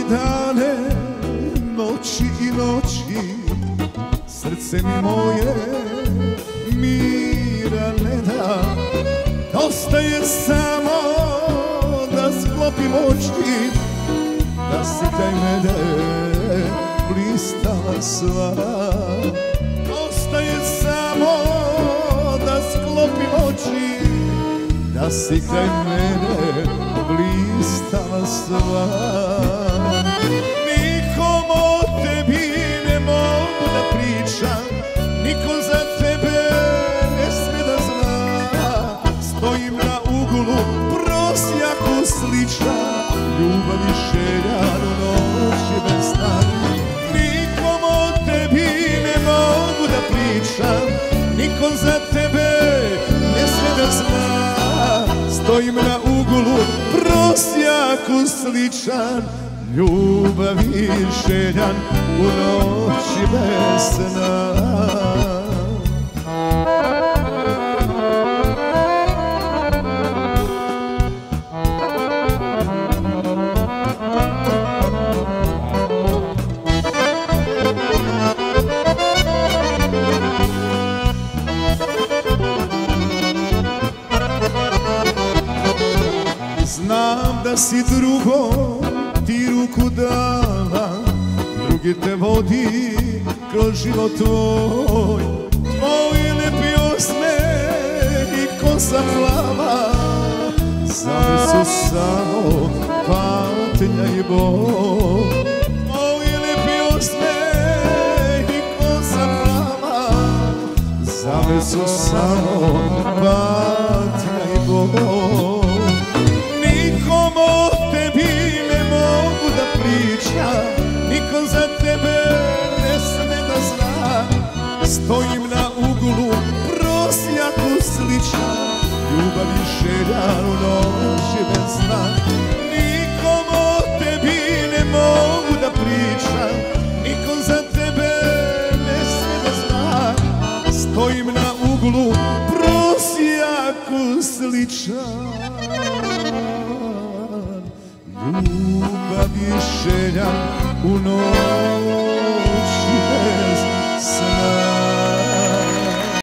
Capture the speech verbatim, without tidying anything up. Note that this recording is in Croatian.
dane, noći i noći, srce mi moje mira ne da. Dosta je samo da sklopim oči, da si kraj mene blistala sva. Dosta je samo da sklopim oči, da si kraj mene blistala sva. Nikom o tebi ne mogu da pričam, niko za tebe ne sme da zna. Stojim na uglu prosjaku sličan, ljubav i željan u noći bez sna. Nikom o tebi ne mogu da pričam, niko za tebe ne sme da zna. Stojim na uglu prosjaku sličan, ljubav i željan u noći bez sna. Znam da si drugom ti ruku dala, drugi te vodi kroz život tvoj. Tvoj lepi osmeh i kosa plava, zame su samo patnja i bol. Tvoj lepi osmeh i kosa plava, zame su samo patnja i bol. Nikom o tebi ne mogu da pričam, niko za tebe ne sme da zna. Stojim na uglu prosjaku sličan, ljubav i željan u noći bez sna. Nikom o tebi ne mogu da pričam, niko za tebe ne sme da zna. Stojim na uglu prosjaku sličan, ljubav i želja u noći.